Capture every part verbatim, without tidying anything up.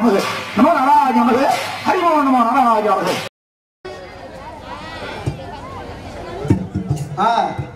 நமது நமோ நாராஜ நமது ஹரிமோ நமோ நாராஜ நமது. ஆ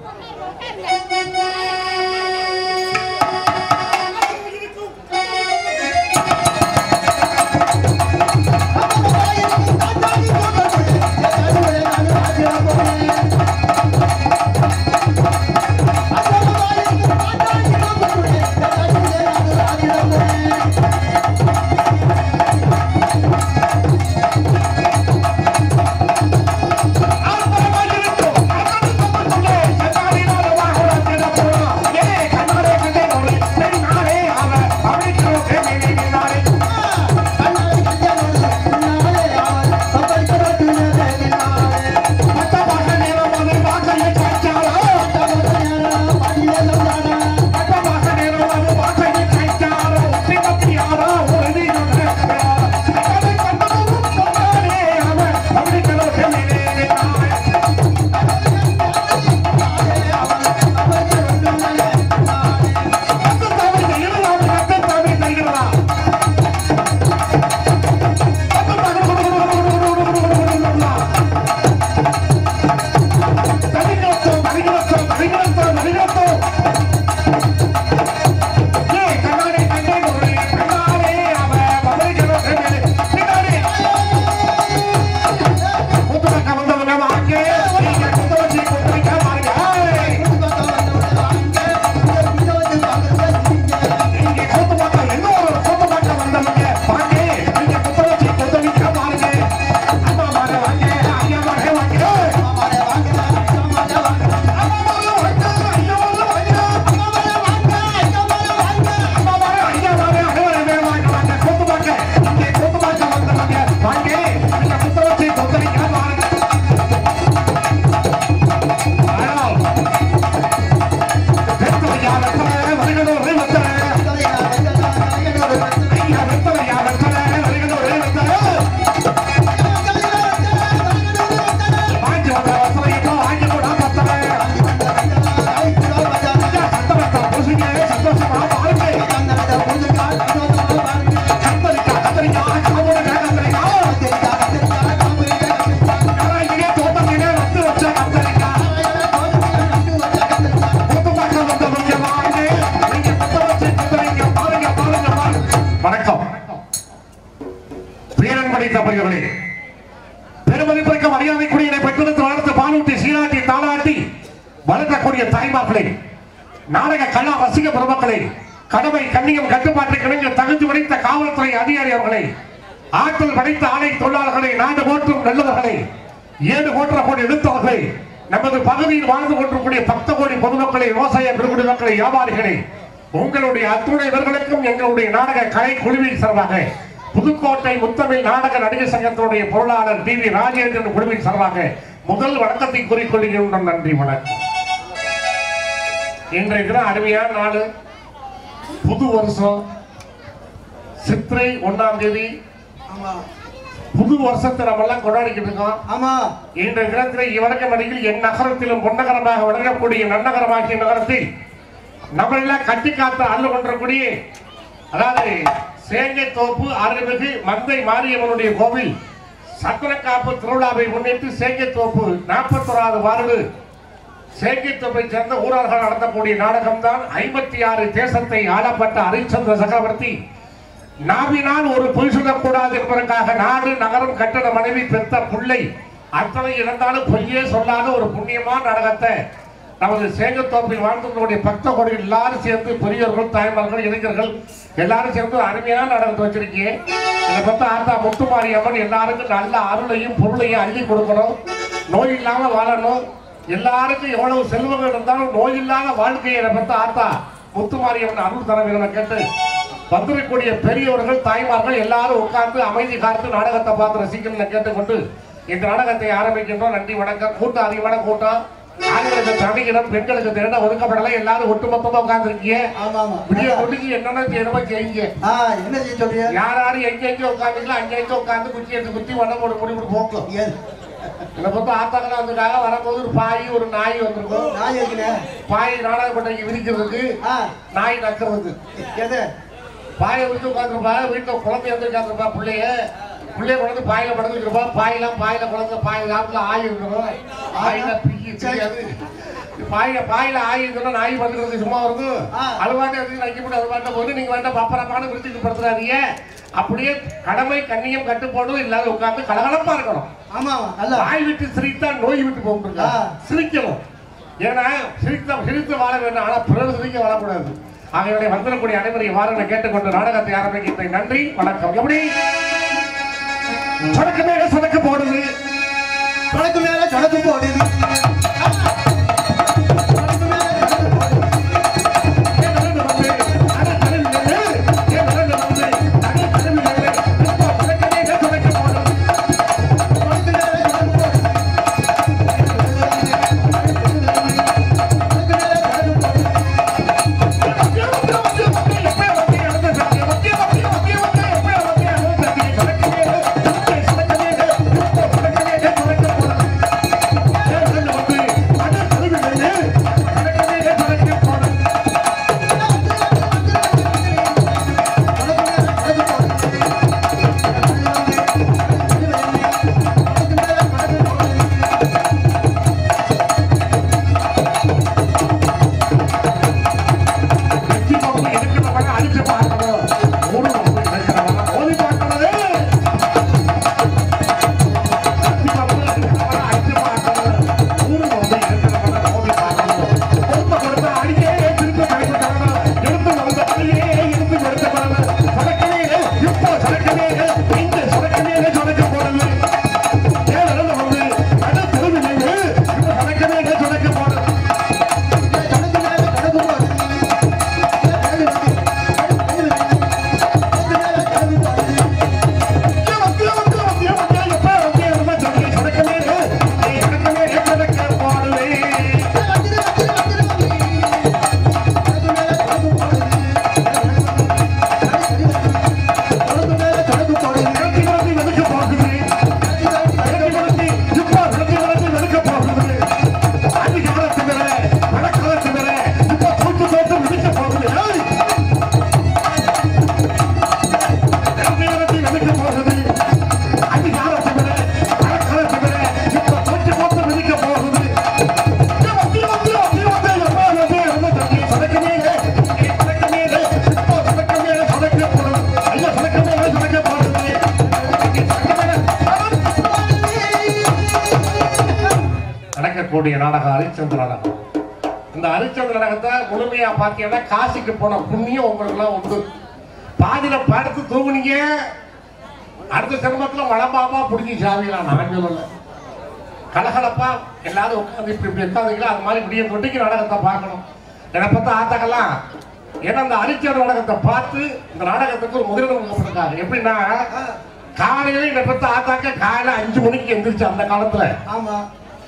பெருமதிப்பிற்கு மரியாதைக்குரிய பெற்றெடுத்து வளர்த்து பாலூட்டி சீராட்டி தாளாட்டி வளர்க்கக்கூடிய தாய்மார்களே, நாடக கலா ரசிக பெருமக்களே, கடமை கண்ணியம் கட்டுப்பாட்டை கிணங்க தகுதி படைத்த காவல்துறை அதிகாரி அவர்களை, ஆற்றல் படைத்த ஆலை தொழிலாளர்களை, நாடு போற்றும் நல்லவர்களை, ஏழு போற்ற கோடி எடுத்தவர்களை, நமது பகுதியில் வாழ்ந்து கொண்டிருக்கூடிய பக்த கோடி பொதுமக்களை, விவசாய பெருங்குடி மக்களை, வியாபாரிகளை, உங்களுடைய அத்துணைவர்களுக்கும் எங்களுடைய நாடக கலை குழுவின் சார்பாக புதுக்கோட்டை முத்தமிழ் நாடக நடிகர் சங்கத்தினுடைய பொருளாளர் டி வி ராஜேந்திரன் குழுவின் சார்பாக முதல் வணக்கத்தை கூறிக்கொள்கின்ற நன்றி வணக்கம். இன்றைய தினம் அருமையான நாள், புது வருஷம், சித்திரை ஒன்றாம் தேதி. புது வருஷத்தை நம்ம எல்லாம் கொண்டாடிக்கிட்டு இருக்கோம். ஆமா, இன்றைய தினத்தில் இவரக்க நடிகையில் என் நகரத்திலும் பொன்னகரமாக வழங்கக்கூடிய நன்னகரமாகிய நகரத்தில் நம்ம எல்லாம் கட்டி காத்த அள்ளு கொண்டிருக்கூடிய, அதாவது சேங்கை தோப்பு அருள்மிகு மந்தை மாரியம்மனுடைய கோவில் சத்திரக்காப்பு திருவிழாவை முன்னிட்டு சேங்கை தோப்பு நாற்பத்தோராவது வார்டு சேங்கை தோப்பை சேர்ந்த ஊரார்கள் நடத்தக்கூடிய நாடகம் தான் ஐம்பத்தி ஆறு தேசத்தை ஆளப்பட்ட ஹரிச்சந்திர சக்கரவர்த்தி நாவினால் ஒரு பொய் சொல்லக்கூடாது என்பதற்காக நாடு நகரம் கட்டட மனைவி பெற்ற பிள்ளை அத்தனை இருந்தாலும் பொய்யே சொல்லாத ஒரு புண்ணியமான நாடகத்தை நமது சேங்கத்தோப்பில் வாழ்ந்தவர்களுடைய பக்த கோடிகள் எல்லாரும் சேர்ந்து பெரியவர்கள், தாய்மார்கள், இளைஞர்கள் எல்லாரும் சேர்ந்து அருமையான நாடகத்தை வச்சிருக்கீங்க. இதை பத்தி ஆத்தா முத்துமாரி அம்மன் எல்லாருக்கும் நல்ல அருளையும் பொருளையும் அள்ளி கொடுக்கணும், நோய் இல்லாம வாழணும், எல்லாருக்கும் எவ்வளவு செல்வங்கள் இருந்தாலும் நோய் இல்லாத வாழ்க்கையை இதை பத்தி ஆத்தா முத்துமாரி அம்மன் அருள் தர வேணும் கேட்டு வந்திருக்கக்கூடிய பெரியவர்கள், தாய்மார்கள் எல்லாரும் உட்கார்ந்து அமைதி காத்து நாடகத்தை பார்த்து ரசிக்கணும்னு கேட்டுக்கொண்டு இந்த நாடகத்தை ஆரம்பிக்கின்றோம். நன்றி வணக்கம். கூட்டம் அதிகமான கூட்டம், ஆண்களுக்கு தனியிடம் பெண்களுக்கு திரண்ட ஒதுக்கப்படல, எல்லாரும் ஒட்டுமொத்தமா உட்கார்ந்து இருக்கீங்க. விடிய முடிஞ்சு என்னென்ன செய்யணுமோ செய்யுங்க. என்ன செய்ய சொல்றீங்க? யார் யாரு எங்க எங்க உட்காந்துங்களோ அங்க எங்க உட்காந்து குச்சி எடுத்து குத்தி வண்ணம் போட்டு முடி முடி போக்கும். இதை பத்தி ஆத்தாக்கெல்லாம் வந்துட்டாங்க. வரும்போது ஒரு பாய் ஒரு நாய் வந்திருக்கும். நாய் பாய் நாடகப்பட்டைக்கு விரிக்கிறதுக்கு, நாய் நக்கிறதுக்கு. பாயை விட்டு உட்காந்துருப்பா, வீட்டுல குழந்தை எழுந்திருக்காதுப்பா, பிள்ளைய பிள்ளைய குழந்தை பாயில படுத்துருப்பா, பாயெல்லாம் பாயில குழந்தை பாய் காலத்துல ஆய் இருக்கணும், ஆயில பிக்கி தெரியாது, பாயில பாயில ஆய் இருக்கணும், நாய் படுத்துக்கிறது சும்மா வருது, அழுவாண்டே வந்து நக்கி போட்டு அழுவாண்ட போது நீங்க வேண்டாம் பாப்பரப்பான விருத்திக்கு படுத்துறாதீங்க. அப்படியே கடமை கண்ணியம் கட்டுப்பாடும் இல்லாத உட்கார்ந்து கலகலப்பா இருக்கணும். ஆமா, வாய் விட்டு சிரித்தா நோய் விட்டு போக சிரிக்கணும். ஏன்னா சிரித்த சிரித்து வாழ வேண்டும், ஆனா பிறகு சிரிக்க வாழக்கூடாது. ஆகையோட வந்திருக்கூடிய அனைவரையும் வாரங்களை கேட்டுக்கொண்டு நாடகத்தை ஆரம்பிக்கின்றேன். நன்றி, வணக்கம். எப்படி சொடக்கு மேல சொடக்கு போடுது, சொடக்கு மேல சொடக்கு போடுது, நாடகம் ஹரிச்சந்திர நாடகம். இந்த ஹரிச்சந்திர நாடகத்தை முழுமையா பார்த்தீங்கன்னா காசிக்கு போன புண்ணியம் உங்களுக்கு எல்லாம் உண்டு. பாதியில படுத்து தூங்குனீங்க, அடுத்த சிரமத்துல வளம்பாமா பிடிச்சி சாவிலாம். நான் சொல்லல, கலகலப்பா எல்லாரும் உட்காந்து இப்படி இப்படி உட்காந்துங்களா, அது மாதிரி விடிய தொட்டிக்கு நாடகத்தை பார்க்கணும். என்னை பார்த்தா ஆத்தாக்கெல்லாம் ஏன்னா இந்த ஹரிச்சந்திர நாடகத்தை பார்த்து இந்த நாடகத்துக்கு ஒரு முதலிடம் கொடுத்துருக்காங்க. எப்படின்னா காலையில என்னை பார்த்தா ஆத்தாக்க காலையில அஞ்சு மணிக்கு எந்திரிச்சு அந்த காலத்துல ஆமா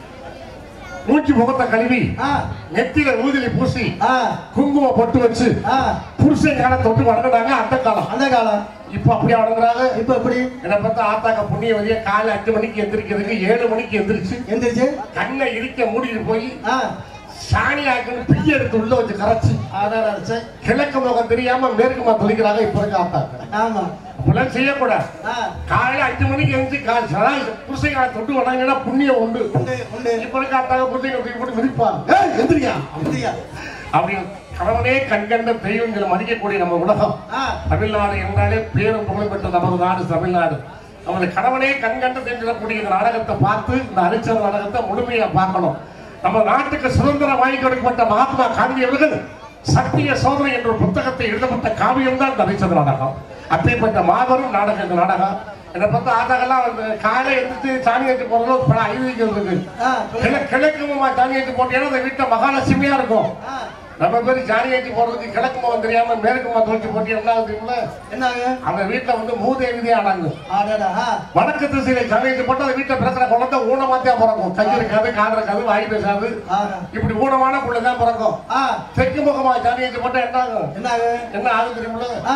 மூச்சு முகத்தை கழுவி நெத்தியில ஊதிலி பூசி குங்கும பொட்டு வச்சு புருஷன் கால தொட்டு வணங்கினாங்க அந்த காலம். அந்த காலம் இப்ப அப்படியே வணங்குறாங்க. இப்ப எப்படி என்ன பார்த்தா ஆத்தாக்க புண்ணிய வழிய காலை அஞ்சு மணிக்கு எந்திரிக்கிறதுக்கு ஏழு மணிக்கு எந்திரிச்சு எந்திரிச்சு கண்ணை இடிக்க மூடிட்டு போய் சாணி ஆக்கணும் பிடி எடுத்து உள்ள வச்சு கரைச்சு அரைச்சு கிழக்கு முகம் தெரியாம மேற்குமா தொழிக்கிறாங்க இப்ப இருக்க ஆத்தாக்க. ஆமா, அப்படிலாம் செய்யக்கூடாது. காலையில அஞ்சு மணிக்கு எழுந்து புருஷை காலை தொட்டு வணங்கினா புண்ணியம் உண்டு. இப்ப இருக்க ஆத்தாக்க புருஷை போட்டு மிதிப்பாங்க எந்திரியா எந்திரியா அப்படின்னு. கணவனே கண்கண்ட தெய்வங்களை மதிக்கக்கூடிய நம்ம உலகம் தமிழ்நாடு என்றாலே பேரும் புகழ் பெற்ற நமது நாடு தமிழ்நாடு. அவங்களை கணவனே கண்கண்ட தெரிஞ்சிடக்கூடிய இந்த நாடகத்தை பார்த்து இந்த ஹரிச்சந்திர நாடகத்தை முழுமையா பார்க்கணும். நம்ம நாட்டுக்கு சுதந்திரம் வாங்கி கொடுக்கப்பட்ட மகாத்மா காந்தி அவர்கள் சத்திய சோதனை என்ற ஒரு புத்தகத்தை எழுதப்பட்ட காவியம் தான் இந்த ஹரிச்சந்திர நாடகம். அப்பேற்பட்ட மாபெரும் நாடகம் இந்த நாடகம். என்னை பார்த்தா ஆதாகெல்லாம் காலை எடுத்து சாணி ஏற்றி போறதும் பல ஐதீகம் இருக்கு. கிழக்குமா சாணி ஏற்றி போட்டீங்கன்னா அந்த வீட்டுல மகாலட்சுமியா இருக்கும். நம்ம பேரு சாணி ஏற்றி போறதுக்கு கிழக்கு முகம் தெரியாம மேற்கு முகம் துவச்சி போட்டி என்ன ஆகுதுங்களா என்ன அந்த வீட்டுல வந்து மூதேவிதே ஆனாங்க. வடக்கு திசையில சாணி ஏற்றி போட்டு அந்த வீட்டுல பிறக்கிற குழந்தை ஊனமாத்தியா பிறக்கும். கை இருக்காது, காது இருக்காது, வாய் பேசாது, இப்படி ஊனமான பிள்ளைதான் பிறக்கும். தெற்கு முகமா சாணி ஏற்றி போட்டா என்ன ஆகும் என்ன ஆகும் என்ன ஆகும் தெரியுமில்ல?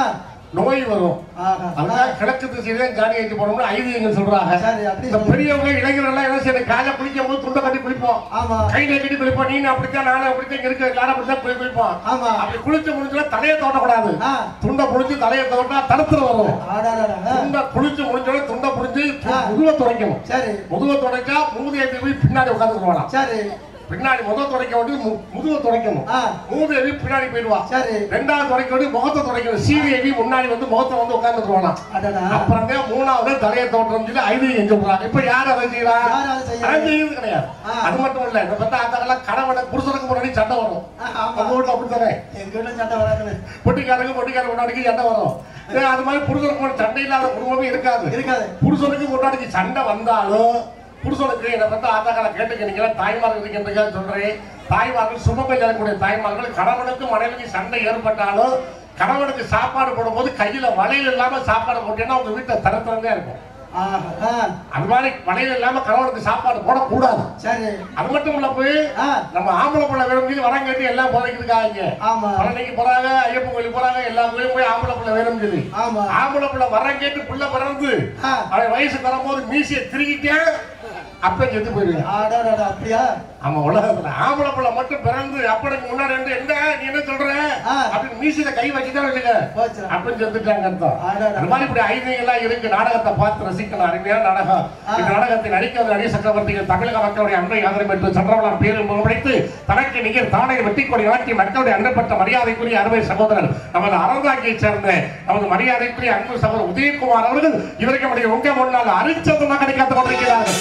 நோய் வரும். அதனால கிழக்கு திசையில ஜாடி ஏற்றி போனோம்னு ஐதீகங்கள் சொல்றாங்க. இந்த பெரியவங்க இளைஞர்கள் எல்லாம் என்ன செய்யணும், காலை குளிக்கும் போது துண்டை கட்டி குளிப்போம், கையில கட்டி குளிப்போம். நீ அப்படித்தான் நானும் அப்படித்தான் இருக்க எல்லாரும் அப்படித்தான் குளி குளிப்போம். அப்படி குளிச்சு முடிஞ்சுல தலையை தோட்டக்கூடாது. துண்டை புடிச்சு தலையை தோட்டா தடுத்துட்டு வரும். துண்டை குளிச்சு முடிஞ்சோட துண்டை புடிச்சு முதுவை துடைக்கணும். முதுவை துடைச்சா மூதேவி போய் பின்னாடி உட்காந்துருவாங்க. பின்னாடி முதல் துடைக்க வேண்டிய முதுவை துடைக்கணும். மூதேவி பின்னாடி போயிடுவா. ரெண்டாவது துடைக்க வேண்டிய முகத்தை துடைக்கணும். சீதேவி முன்னாடி வந்து முகத்தை வந்து உட்காந்துருவானா. அப்புறம் மூணாவது தலையை தோட்டம் சொல்லி ஐதீகம் சொல்றாங்க. இப்ப யார் அதை செய்யறா? செய்யறது கிடையாது. அது மட்டும் இல்ல, இந்த பத்தா அதெல்லாம் கணவனை புருஷனுக்கு முன்னாடி சண்டை வரும். உங்க வீட்டுல அப்படித்தானே? எங்க வீட்டுல சண்டை வராது. பொட்டிக்காரங்க பொட்டிக்காரங்க முன்னாடி சண்டை வரும். அது மாதிரி புருஷனுக்கு சண்டை இல்லாத குடும்பமே இருக்காது. இருக்காது. புருஷனுக்கு முன்னாடி சண்டை வந்தாலும் புருஷனுக்கு என்னை பத்தி ஆத்தாக்களை கேட்டுக்கிறீங்களா? தாய்மார்கள் இருக்கின்றதுக்காக சொல்றேன். தாய்மார்கள் சுமப்பில் இருக்கக்கூடிய தாய்மார்கள் கணவனுக்கு மனைவிக்கு சண்டை ஏற்பட்டாலும் கணவனுக்கு சாப்பாடு போடும்போது கையில வளையல் இல்லாம சாப்பாடு போட்டீங்கன்னா உங்க வீட்டை தரத்திறந்தே இருக்கும். அது மாதிரி வளையல் இல்லாம கணவனுக்கு சாப்பாடு போடக்கூடாது. அது மட்டும் இல்ல, போய் நம்ம ஆம்பளை பிள்ளை வேணும் வரம் கேட்டு எல்லாம் போதைக்கிறதுக்காக பழனிக்கு போறாங்க, ஐயப்பன் கோயிலுக்கு போறாங்க, எல்லா கோயிலும் போய் ஆம்பளை பிள்ளை வேணும் சொல்லி ஆம்பளை பிள்ளை வரம் கேட்டு பிள்ளை பிறந்து அவன் வயசு வரும்போது மீசியை திருக்கிட்டே அப்ப செத்து போயிருவேன். அப்படியா? ஆமா, உலகத்துல ஆம்பளை பிள்ளை மட்டும் பிறந்து அப்பனுக்கு முன்னாடி வந்து என்ன நீ என்ன சொல்ற அப்படின்னு மீசில கை வச்சுதான் வச்சுக்க அப்படின்னு செத்துட்டாங்க அர்த்தம். அது மாதிரி இப்படி ஐதீகெல்லாம் இருக்கு. நாடகத்தை பார்த்து ரசிக்கணும். அருமையான நாடகம். இந்த நாடகத்தை நடிக்க நடிக சக்கரவர்த்திகள் தமிழக மக்களுடைய அன்பை ஆதரவு பெற்று சந்திரவளம் பேரும் முகமடைத்து தனக்கு நிகர் தானே வெட்டி கொடி நாட்டி மக்களுடைய அன்பப்பட்ட மரியாதைக்குரிய அருமை சகோதரர் நமது அறந்தாக்கியை சேர்ந்த நமது மரியாதைக்குரிய அன்பு சகோதரர் உதயகுமார் அவர்கள் இவருக்கு நம்முடைய உங்க முன்னால் அரிச்சதமாக கிடைக்காது கொண்டிருக்கிறார்கள்.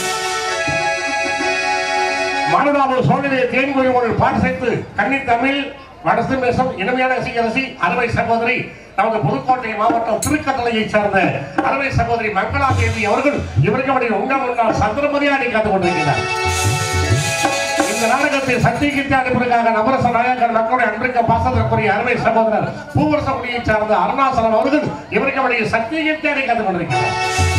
மானுடாமல் சோழனையை தேன்மொழி ஒரு பாட்டு சேர்த்து கன்னி தமிழ் வடசு மேசம் இனிமையான ரசி அறுவை சகோதரி நமது புதுக்கோட்டை மாவட்டம் திருக்கட்டளையை சேர்ந்த அறுவை சகோதரி மங்களா தேவி அவர்கள் இவருக்கு உங்க முன்னால் சந்திரமதியாடி காத்துக் கொண்டிருக்கிறார். இந்த நாடகத்தை சக்திக்கு அனுப்புவதற்காக நவரச நாயகர் மக்களுடைய அன்றைக்கு பாசத்திற்குரிய அருமை சகோதரர் பூவரசகுடியை சார்ந்த அருணாசலம் அவர்கள் இவருக்கு சக்திக்கு அடி காத்துக் கொண்டிருக்கிறார்.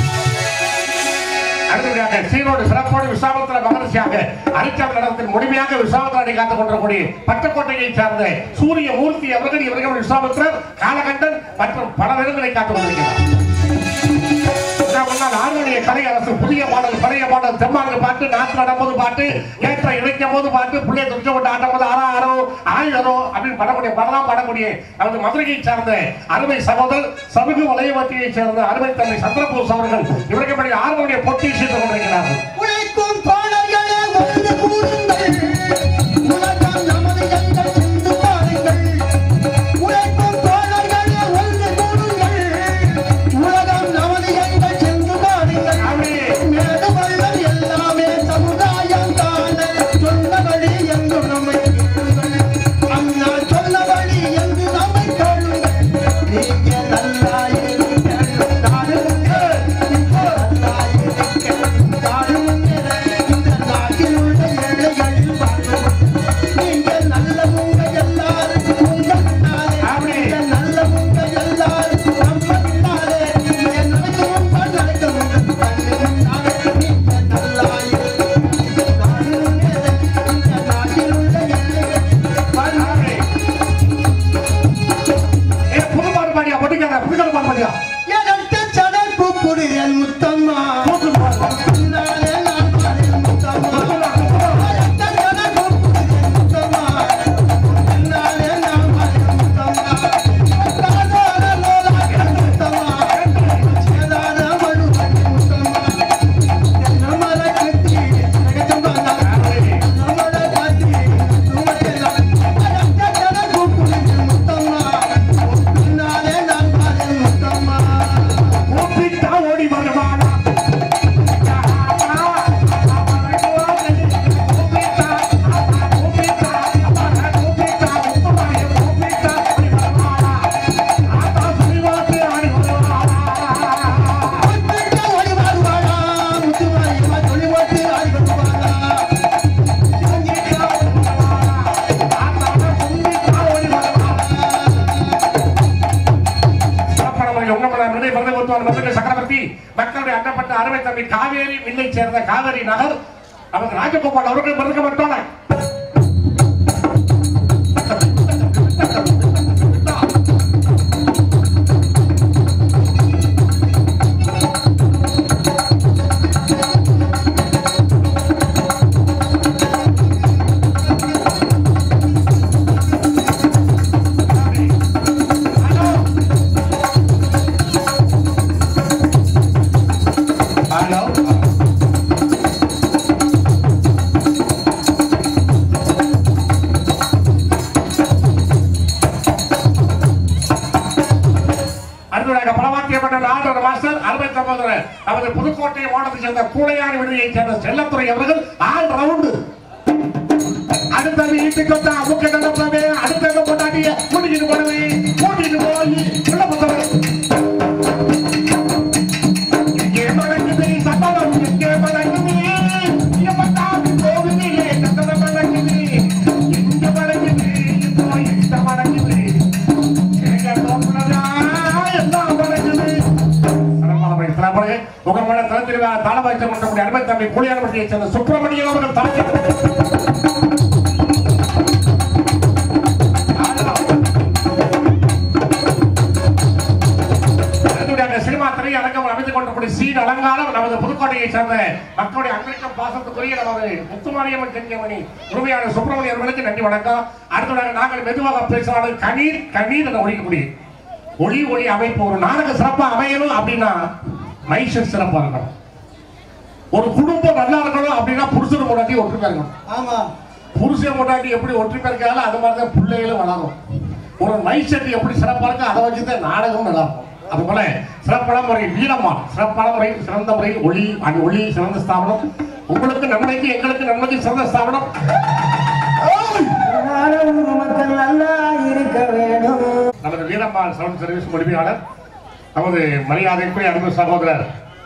அடுத்ததாக சீரோடு சிறப்போடு விசாமத்திர மகரிஷியாக அரிச்சாமி நடனத்தில் முழுமையாக விசாமத்திரை காத்துக் கொண்டிருக்கூடிய பட்டுக்கோட்டையை சார்ந்த சூரிய மூர்த்தி அவர்கள் இவர்கள் விசாமத்திரர் காலகண்டன் மற்றும் பல இடங்களை காத்துக் கொண்டிருக்கிறார். ஆறுடைய கலை அரசு புதிய பாடல் பழைய பாடல் தெம்மாங்கு பாட்டு நாட்டு நடப்பது பாட்டு ஏற்ற இணைக்கும் போது பாட்டு பிள்ளை துடிச்ச போட்டு ஆட்டம் போது ஆறா ஆரோ ஆயிரோ அப்படின்னு பாடக்கூடிய பாடலாம் பாடக்கூடிய நமது மதுரையை சார்ந்த அருமை சகோதரர் சமூக வலையவத்தியை சேர்ந்த அருமை தந்தை சந்திரபோஸ் அவர்கள் இவருக்கு ஆறுடைய போட்டி செய்து கொண்டிருக்கிறார்கள். சக்கரவர்த்தி மக்களுடைய அண்டப்பட்ட அருமை தம்பி காவேரி மில்லை சேர்ந்த காவேரி நகர் நமக்கு ராஜகோபால் அவர்கள் மறுக்கப்பட்டோம். அடுத்ததாக பலவாத்தியப்பட்ட நாடு மாஸ்டர் அருமை சகோதரர் நமது புதுக்கோட்டை மாவட்டத்தை சேர்ந்த கூடையார் விடுதியை சேர்ந்த செல்லத்துறை அவர்கள் ஆல் ரவுண்டு. அடுத்த வீட்டுக்கு வந்தா முக்கிய நடப்பவே அடுத்த கொண்டாடிய கூட்டிட்டு போனவே கூட்டிட்டு போய் உள்ள புத்தகம் இங்கே பழங்குது சத்தம் இங்கே பழங்குது இங்க பார்த்தா கோவிலே சத்தம் பழங்குது இங்க பழங்குது இப்போ இந்த பழங்குது எங்க தோப்புலதா எல்லாம் பழங்குது. சிறப்பாக உங்க மேல தளத்தில் தாள வைத்து கொண்ட அருமை தம்பி கூலியார் பற்றியை சேர்ந்த சுப்பிரமணியன் அவர்கள் தலைவர் அமைத்துக் கொண்டக்கூடிய சீன் அலங்காரம் நமது புதுக்கோட்டையை சேர்ந்த மக்களுடைய அன்பிற்கும் பாசத்துக்குரிய நமது முத்துமாரியம்மன் செஞ்சமணி உரிமையாளர் சுப்பிரமணியன் அவர்களுக்கு நன்றி வணக்கம். அடுத்ததாக நாங்கள் மெதுவாக பேசுவார்கள் கண்ணீர் கண்ணீர் என ஒழிக்கக்கூடிய ஒளி ஒளி அமைப்பு ஒரு நாடக சிறப்பா அமையணும் அப்படின்னா மைசூர் சிறப்பா இருக்கணும். ஒரு குடும்பம் நல்லா இருக்கணும் அப்படின்னா புருஷன் முன்னாடி ஒற்றுமை இருக்கணும். ஆமா, புருஷன் முன்னாடி எப்படி ஒற்றுமை இருக்காங்களோ அது மாதிரிதான் பிள்ளைகளும் வளரும். ஒரு மைசெட் எப்படி சிறப்பா இருக்கு அதை வச்சுதான் நாடகம் நல்லா இருக்கும். அதுபோல சிறப்பான முறை வீரமா சிறப்பான முறை சிறந்த முறை ஒளி அந்த ஒளி சிறந்த ஸ்தாபனம் உங்களுக்கு நன்மைக்கு எங்களுக்கு நன்மைக்கு சிறந்த ஸ்தாபனம் நமது வீரம்மாள் சவுண்ட் சர்வீஸ் உரிமையாளர் நமது மரியாதைக்குரிய அருமை சகோதரர்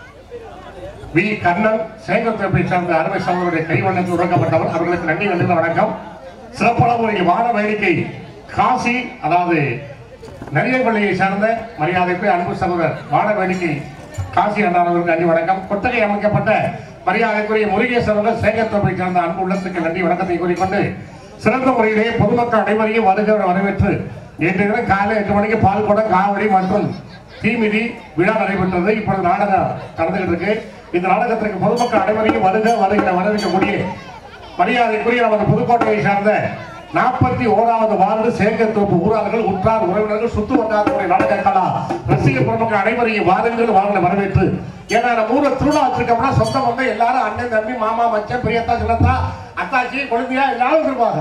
வி கண்ணன் சேகத்தை சார்ந்த அருமை சகோதரருடைய கைவண்ணத்தில் உருவாக்கப்பட்டவர் அவர்களுக்கு நன்றி நன்றி வணக்கம். சிறப்பான முறை வான வேடிக்கை காசி அதாவது நரியப்பள்ளியை சார்ந்த மரியாதைக்கு அன்பு சகோதரர் வான வேடிக்கை காசி அண்ணாவர்களுக்கு நன்றி வணக்கம். கொத்தகை அமைக்கப்பட்ட மரியாதைக்குரிய முருகேஸ்வரர்கள் சேகத்தொகை சார்ந்த அன்பு உள்ளத்துக்கு நன்றி வணக்கத்தை கூறிக்கொண்டு சிறந்த முறையிலே பொதுமக்கள் அனைவரையும் வருக வரவேற்று இன்று தினம் காலை எட்டு மணிக்கு பால்குடம் காவடி மற்றும் தீமிதி விழா நடைபெற்றது. இப்பொழுது நாடகம் நடந்துகிட்டு இருக்கு. இந்த நாடகத்திற்கு பொதுமக்கள் அனைவரையும் வருக வருகிற வரவேற்கக்கூடிய மரியாதைக்குரிய நமது புதுக்கோட்டையை சார்ந்த நாற்பத்தி ஓராவது வார்டு சேகத்தோப்பு ஊரார்கள் உற்றார் உறவினர்கள் சுத்து வட்டாரத்துடைய நாடக கலா ரசிக பொதுமக்கள் அனைவரையும் வாருங்கள் வாங்க வரவேற்று ஏன்னா நம்ம ஊர்ல திருவிழா வச்சிருக்கோம்னா சொந்தம் வந்து எல்லாரும் அண்ணன் தம்பி மாமா மச்சன் பெரியத்தா சின்னத்தா அத்தாச்சி குழந்தையா எல்லாரும் இருப்பாங்க.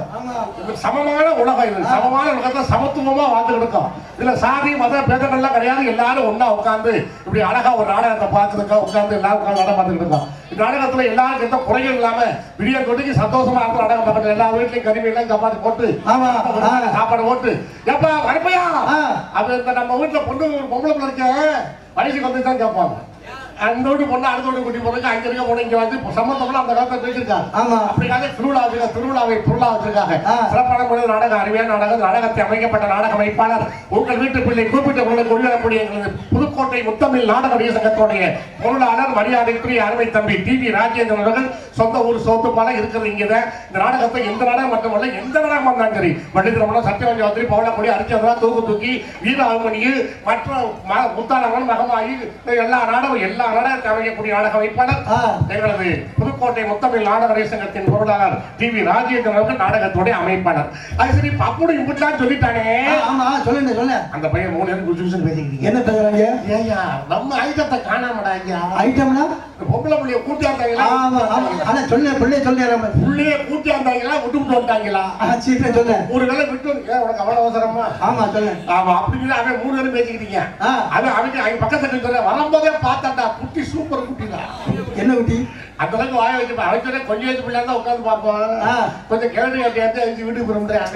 சமமான உலகம் இது. சமமான உலகத்தை சமத்துவமா வாழ்ந்து இருக்கோம். இதுல சாதி மத பேதங்கள்லாம் கிடையாது. எல்லாரும் ஒன்னா உட்காந்து இப்படி அழகா ஒரு நாடகத்தை பார்த்துருக்கோம். உட்காந்து எல்லாரும் உட்காந்து நாடகம் பார்த்துட்டு இருக்கோம். இந்த நாடகத்துல எல்லாருக்கும் எந்த குறைகள் இல்லாம விடிய கொண்டு சந்தோஷமா இருந்து நாடகம் பார்க்கணும். எல்லா வீட்லயும் கருவி எல்லாம் சப்பாத்தி போட்டு சாப்பாடு போட்டு எப்பா வரப்பையா அது இந்த நம்ம வீட்டுல பொண்ணு பொம்பளை இருக்க வயசுக்கு வந்து தான் கேட்பாங்க. அந்த வீட்டு பொண்ணு அடுத்த வீட்டு குட்டி போறதுக்கு அங்க இருக்க போன இங்க வந்து சம்பந்தம்லாம் அந்த காலத்துல பேசிருக்காங்க. ஆமா, அப்படிக்காக திருவிழா திருவிழாவை பொருளா வச்சிருக்காங்க. சிறப்பான முறையில் நாடகம் அருமையான நாடகம் நாடகத்தை அமைக்கப்பட்ட நாடக அமைப்பாளர் உங்கள் வீட்டு பிள்ளை குறிப்பிட்ட உங்களுக்கு உள்ளக்கூடிய எங்களது புதுக்கோட்டை முத்தமிழ் நாடக சங்கத்துடைய பொருளாளர் மரியாதைக்குரிய அருமை தம்பி டி வி ராஜேந்திரன் அவர்கள் சொந்த ஊர் சோத்துப்பால இருக்கிறது இங்கதான். இந்த நாடகத்தை எந்த நாடகம் மட்டுமல்ல எந்த நாடகம் வந்தாலும் சரி வண்டிதிரமணம் சத்தியவஞ்சி பவளப்பொடி அரிச்சந்திரா தூக்கு தூக்கி வீர ஆகுமணி மற்ற முத்தாளவன் மகமாயி எல்லா நாடகம் எல்லா நாடகத்தை அமைக்கக்கூடிய நாடக வைப்பாளர் எங்களது புதுக்கோட்டை முத்தமிழ் நாடக சங்கத்தின் பொருளாளர் டி வி ராஜேந்திரன் அவர்கள் நாடகத்துடைய அமைப்பாளர். அது சரி அப்படி இப்படிலாம் சொல்லிட்டானே. ஆமா சொல்லுங்க சொல்லுங்க. அந்த பையன் மூணு நேரம் குடிச்சு பேசிக்கிட்டீங்க என்ன பேசுறாங்க? ஏய்யா நம்ம ஐட்டத்தை காணாமடா. ஐயா ஐட்டம்னா பொம்பளை புள்ளைய கூட்டியாந்தாங்களா? ஆமா ஆனா சொல்ல புள்ளைய சொல்லிடுறாங்க. புள்ளைய கூட்டியாந்தாங்களா விட்டு விட்டு வந்துட்டாங்களா? சீக்கிர சொல்ல. ஒரு வேளை விட்டு உனக்கு அவ்வளவு அவசரமா? ஆமா சொல்ல. ஆமா அப்படி அவன் மூணு பேரும் பேசிக்கிட்டீங்க. அது அவங்க அவங்க பக்கத்துல சொல்ல வரும்போதே பார்த்தாண்டா குட்டி சூப்பர் குட்டிடா. என்ன குட்டி? அந்த அளவுக்கு வாய வச்சு அவச்சோட கொஞ்சம் வச்சு பிள்ளை தான் உட்காந்து பார்ப்போம். கொஞ்சம் கிழமை கட்டியாச்சு அஞ்சு வீட்டுக்கு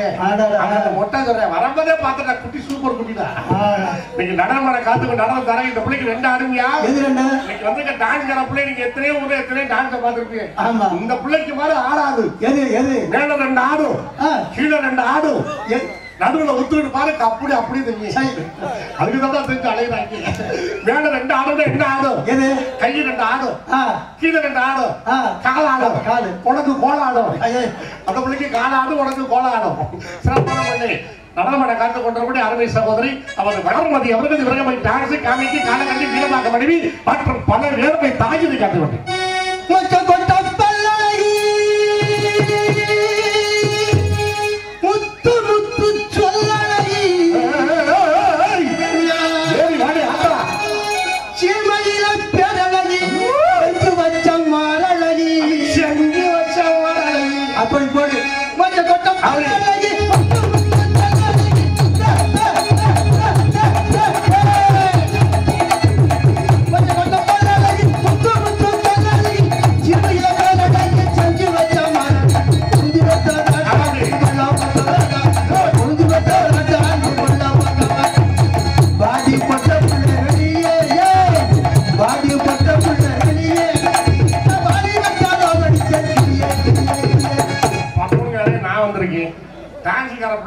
போறோம். மொட்டை சொல்றேன் வரும்போதே பார்த்துட்டா குட்டி சூப்பர் குட்டிடா. நீங்க நடனமான காத்துக்கு நடனம் தர இந்த பிள்ளைக்கு ரெண்டு ஆடுமையா? இன்னைக்கு வந்து டான்ஸ் கார பிள்ளை நீங்க எத்தனையோ ஊரே எத்தனையோ டான்ஸ் பார்த்துருப்பீங்க. இந்த பிள்ளைக்கு மாதிரி ஆடாது. எது எது? மேல ரெண்டு ஆடும் கீழே ரெண்டு ஆடும் நடுவுல ஒத்துக்கிட்டு பாருங்க அப்படி அப்படி தெரியும். அதுக்குதான் தெரிஞ்சு அலைகிறாங்க. மேல ரெண்டு ஆடும் என்ன ஆடும்? எது? கை ரெண்டு ஆடும் கீழே ரெண்டு ஆடும் கால ஆடும் காலு உனக்கு கோல ஆடும். அந்த பிள்ளைக்கு கால ஆடும் உனக்கு கோல ஆடும். சிறப்பான பண்ணி நடனமட காத்து கொண்டபடி அருமை சகோதரி அவர் வளர்மதி அவர்கள் விரகமை டான்ஸ் காமிக்கு காலகட்டி வீரமாக மனைவி மற்றும் பல வேறுமை தாஜிதை காத்து கொண்டு அப்படி போடு மொத்த கொட்டம்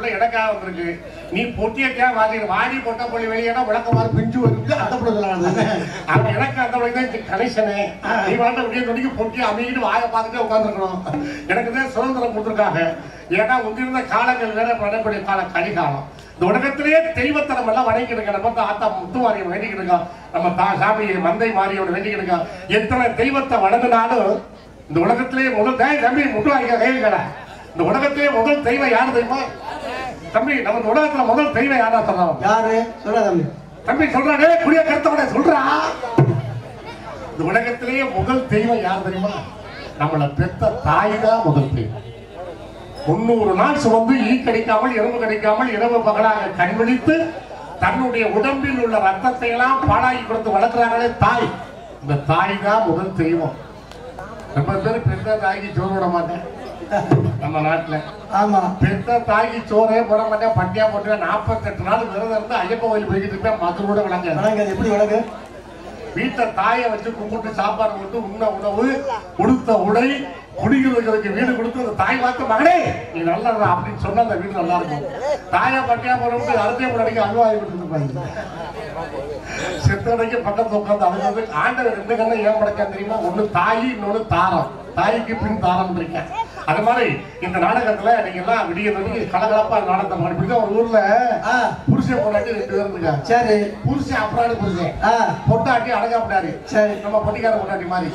பிள்ளை எனக்காக வந்திருக்கு. நீ பொட்டியா வாதி வாடி பொட்ட பொழி வெளியேனா விளக்கமாறு பிஞ்சு வந்து அந்த பிள்ளை சொல்லாது. அவன் எனக்கு அந்த பிள்ளை தான் கனெக்ஷனு. நீ வாழ்ந்த விடிய நொடிக்கு பொட்டி அமைக்கிட்டு வாயை பார்த்துட்டே உட்காந்துருக்கணும். எனக்கு தான் சுதந்திரம் கொடுத்துருக்காங்க. ஏன்னா உங்கிருந்த காலங்கள் வேற படக்கூடிய காலம் கலிகாலம். இந்த உலகத்திலேயே தெய்வத்தை நம்ம எல்லாம் வணங்கிட்டு நம்ம ஆத்தா முத்துமாரியம் வேண்டிக்கிட்டு இருக்கோம். நம்ம தா சாமியை மந்தை மாரியோட வேண்டிக்கிட்டு இருக்கோம். எத்தனை தெய்வத்தை வணங்கினாலும் இந்த உலகத்திலேயே முதல் தம்பி முட்டு வாங்கிக்க கையில். இந்த உலகத்திலேயே முதல் தெய்வம் யாரு தெரியுமா தம்பி? நம்ம உலகத்துல முதல் தெய்வம் யாரா சொல்றோம்? யாரு சொல்ற தம்பி? தம்பி சொல்றானே குடிய கருத்தவனை சொல்றா. இந்த உலகத்திலேயே முதல் தெய்வம் யார் தெரியுமா? நம்மளை பெத்த தாய் தான் முதல் தெய்வம். முன்னூறு நாள் சுமந்து ஈ கிடைக்காமல் எறும்பு கிடைக்காமல் இரவு பகலாக கண்விழித்து தன்னுடைய உடம்பில் உள்ள ரத்தத்தை எல்லாம் பாடாகி கொடுத்து வளர்க்கிறாங்களே தாய். இந்த தாய் தான் முதல் தெய்வம். ரொம்ப பேர் பெத்த தாய்க்கு சோறு விட மாட்டேன் நம்ம நாட்டுல. ஆமா, பெத்த தாய்க்கு சோறே போட மாட்டேன். பட்டியா போட்டு நாற்பத்தி எட்டு நாள் விரதம் இருந்து ஐயப்ப கோயில் போய்கிட்டு இருப்பேன். மது கூட விளங்க எப்படி விளக்கு? வீட்டை தாயை வச்சு கும்பிட்டு சாப்பாடு கொடுத்து உண்ண உணவு கொடுத்த உடை குடிக்கிறதுக்கு வீடு கொடுத்து அந்த தாய் பார்த்து மகனே நீ நல்லா அப்படின்னு சொன்னா அந்த வீடு நல்லா இருக்கும். தாயை பட்டியா போறவங்க அறுபத்தி மூணு அடிக்கு அல்வாய் கொடுத்துருப்பாங்க. செத்தடைக்கு பக்கத்து உட்காந்து அழுது ஆண்டவர் ரெண்டு கண்ணை ஏன் படைக்கான்னு தெரியுமா? ஒண்ணு தாய், இன்னொன்னு தாரம். தாய்க்கு பின் தாரம் இருக்கேன். அது மாதிரி இந்த நாடகத்துல நீங்க எல்லாம் விடிய நோக்கி கலகலப்பா நாடகம் மாதிரி ஒரு ஊர்ல புருஷன் பொண்டாட்டி ரெண்டு பேரும் இருக்காங்க. சரி, புருஷன் அப்புறாடி புருஷன் பொட்டாட்டி அழகாப்படாரு. சரி, நம்ம பொட்டிக்கார பொண்டாட்டி மாதிரி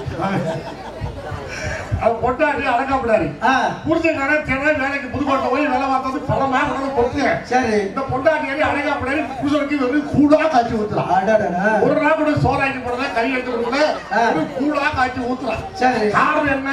அது பொட்டாட்டி அழகாப்படாரு. புருஷன் தினம் வேலைக்கு புதுக்கோட்டை போய் வேலை பார்த்தது பல மாதம் பொட்டு. சரி, இந்த பொண்டாட்டி அழகாப்படாரு புருஷனுக்கு வந்து கூடா காய்ச்சி ஊத்துறான். ஒரு நாள் கூட சோறாக்கி போடுறதா கறி எடுத்து கொடுக்கல கூடா காய்ச்சி ஊத்துறான். சரி, காரணம் என்ன?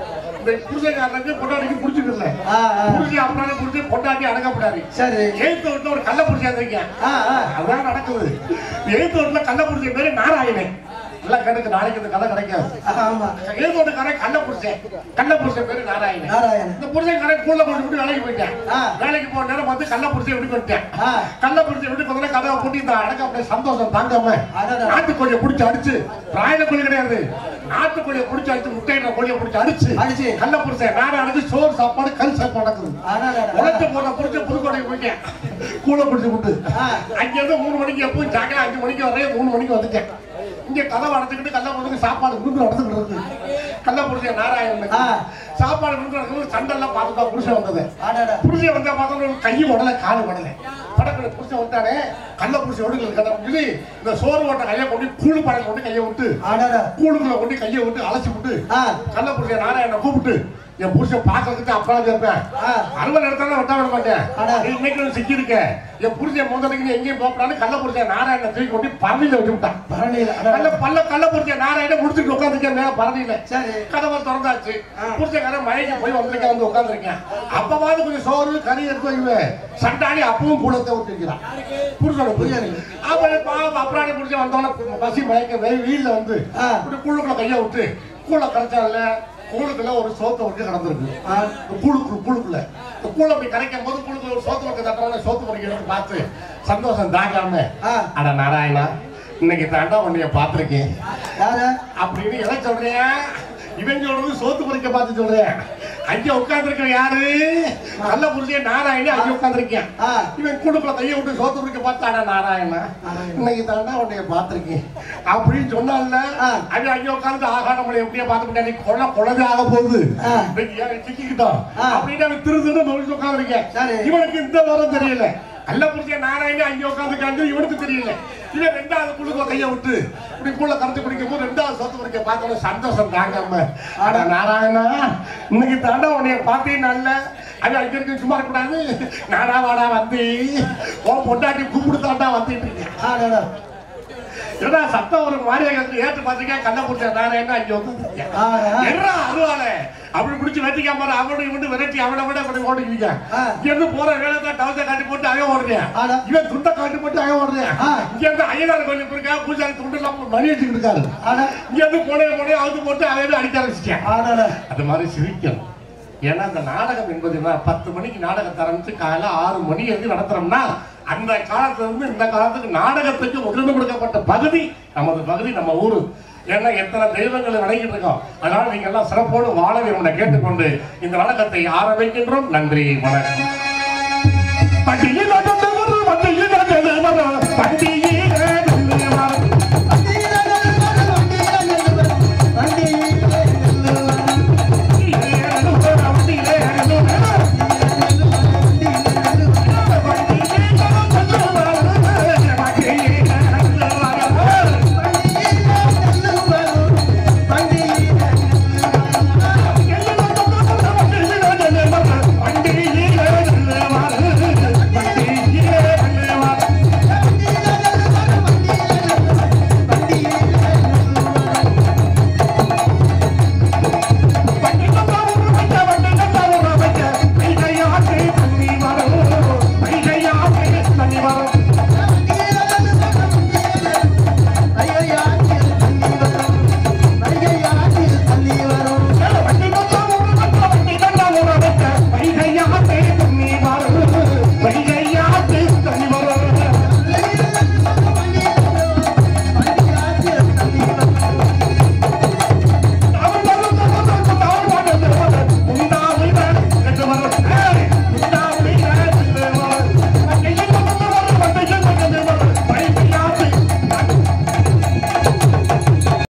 புருஷனுக்கு பொண்டாட்டிக்கு பிடிச்சிக்கல. புருஷன் அப்படின்னா புடிச்சு பொண்டாட்டி அடக்கப்படாது. சரி, எழுத்து வீட்டுல ஒரு கள்ள புருஷன் இருக்கேன். அதான் நடக்குது. எழுத்து வீட்டுல கள்ள புருஷன் பேரு நாராயணன். எல்லாம் கணக்கு நாளைக்கு இந்த கதை கிடைக்காது. எழுத்தோட கரை கள்ள புருஷன். கள்ள புருஷன் பேரு நாராயணன். நாராயணன் இந்த புருஷன் கரை கூள்ள போட்டு வேலைக்கு போயிட்டேன். வேலைக்கு போன நேரம் பார்த்து கள்ள புருஷன் விட்டு போயிட்டேன். கள்ள புருஷன் விட்டு கொஞ்ச கதவை பூட்டி இந்த அடக்க அப்படியே சந்தோஷம் தாங்காம நாட்டுக்கோழியை பிடிச்சி அடிச்சு, பிராயணக்கோழி கிடையாது, நாட்டுக்கோழியை பிடிச்சி அடிச்சு முட்டையின கோழியை பிடிச்சி அடிச்சு அடிச்சு கள்ள புருஷன் நாடு அடிச்சு சோறு சாப்பாடு கல் சாப்பாடு நடக்குது. உழைச்சு போன புருஷன் புதுக்கோட்டைக்கு போயிட்டேன். கூள்ள பிடிச்சி விட்டு அங்க இருந்து மூணு மணிக்கு எப்பவும் சாயங்காலம் அஞ்சு மணிக்கு வரையும் மூணு மணிக்கு வந்துட்டேன். இங்க கதை வளர்த்துக்கிட்டு கள்ள பொண்ணுக்கு சாப்பாடு குண்டு நடந்துக்கிட்டு இருக்கு. கள்ள புருஷன் நாராயணன் சாப்பாடு குண்டு நடக்கும்போது சண்டெல்லாம் பார்த்துட்டா புருஷன் வந்தது. புருஷன் வந்தா பார்த்தா கையை உடல காலு உடல படக்குள்ள புருஷன் வந்தானே கள்ள புருஷன் ஒடுக்கல கதை சொல்லி இந்த சோறு ஓட்ட கையை கொண்டு கூழு படம் கொண்டு கையை விட்டு கூழுக்குள்ள கொண்டு கையை விட்டு அழைச்சி விட்டு கள்ள புருஷன் நாராயணனை கூப்பிட்டு என் புருஷன் பாக்கிறதுக்கு அப்பா கேட்பேன். அறுபது இடத்துல வெட்ட விட மாட்டேன். இன்னைக்கு சிக்கி இருக்க என் புருஷன் முதலுக்கு எங்கேயும் போகப்படாது. கள்ள புருஷன் நாராயண தூக்கி கொண்டு பரணியில வச்சு விட்டான். பல்ல கள்ள புருஷன் நாராயண முடிச்சுட்டு உட்காந்துருக்கேன் மேல பரணியில. கதவை திறந்தாச்சு. புருஷன் மழைக்கு போய் வந்திருக்கேன் வந்து உட்காந்துருக்கேன். அப்பவாது கொஞ்சம் சோறு கறி எடுத்து வைக்குவேன். சண்டாடி அப்பவும் கூடத்தை ஊற்றிருக்கிறான் புருஷோட புரியாது. அப்புறம் அப்புறாடி புருஷன் வந்தோடனே பசி மயக்க வெயில வந்து கூழுக்குள்ள கையை விட்டு கூழ கரைச்சால கூழுக்குள்ள ஒரு சோத்து வரைக்கும் கிடந்திருக்கு. கூழுக்குள்ள கூழுக்குள்ள கூழ அப்படி கரைக்கும் போது கூழுக்குள்ள ஒரு சோத்து வரைக்கும் தட்டுறவன சோத்து வரைக்கும் எடுத்து பார்த்து சந்தோஷம் தாக்காம அட நாராயணா இன்னைக்கு தாண்டா உன்னைய பார்த்திருக்கேன் அப்படின்னு எதை சொல்றேன்? இவன் சொல்றது சோத்து பறிக்க பார்த்து சொல்றேன். அங்க உட்கார்ந்துருக்க யாரு? நல்ல புருஷன் நாராயணன் அங்க உட்கார்ந்துருக்கேன். இவன் குடும்பல கையை விட்டு சோத்து பறிக்க பார்த்தாடா நாராயணா இன்னைக்கு தாண்டா உன்னைய பார்த்திருக்கேன் அப்படின்னு சொன்னால அவன் அங்க உட்கார்ந்து ஆகா நம்மளை எப்படியா பார்த்துக்கிட்டா நீ கொலை கொலது ஆக போகுது சிக்கிக்கிட்டோம் அப்படின்னு அவன் திரு திரு நோக்கி உட்கார்ந்துருக்கேன். இவனுக்கு இந்த வாரம் தெரியல. நல்ல புருஷன் நாராயணன் அங்கே உட்காந்துருக்காங்க இவனுக்கு தெரியல. இவன் ரெண்டாவது குழுக்க கையை விட்டு இப்படி கூட கரைச்சு குடிக்கும் போது ரெண்டாவது சொத்து குடிக்க பார்த்தோம் சந்தோஷம் தாங்காம ஆனா நாராயணா இன்னைக்கு தாண்டா உன்னைய பார்த்தேன் நல்ல அது அங்க இருக்கு சும்மா இருக்கக்கூடாது. நாடா வாடா வந்து உன் பொண்டாட்டி கூப்பிடு தாண்டா வந்துட்டு இருக்கேன். ஏன்னா சத்தம் ஒரு மாதிரியா ஏற்று பார்த்துருக்கேன். கண்ண புடிச்ச நாராயணா அங்க உட்காந்துருக்கேன். என்ன அருவால அப்படி பிடிச்சி வெட்டிக்கா பாரு அவனை இவன் விரட்டி அவனை விட அப்படி ஓடிக்கிங்க. இங்க இருந்து போற வேலை தான் டவுசை காட்டி போட்டு அவன் ஓடுறேன். இவன் துண்டை காட்டி போட்டு அவன் ஓடுறேன். இங்க இருந்து ஐயனார் கொஞ்சம் இருக்கா பூஜாரி துண்டு எல்லாம் மணி வச்சுக்கிட்டு இருக்காரு. இங்க இருந்து போனே போனே அவுத்து போட்டு அவன் அடிக்க ஆரம்பிச்சிட்டேன். அது மாதிரி சிரிக்கணும். ஏன்னா அந்த நாடகம் என்பது பத்து மணிக்கு நாடகத்தை ஆரம்பிச்சு காலைல ஆறு மணி இருந்து நடத்துறோம்னா அந்த காலத்துல இருந்து இந்த காலத்துக்கு நாடகத்துக்கு முதலிடம் கொடுக்கப்பட்ட பகுதி நமது பகுதி நம்ம ஊரு. ஏன்னா எத்தனை தெய்வங்களை வணங்கிட்டு இருக்கோம். அதனால நீங்க எல்லாம் சிறப்போடு வாழ வேணும் கேட்டுக்கொண்டு இந்த நாடகத்தை ஆரம்பிக்கின்றோம். நன்றி, வணக்கம்.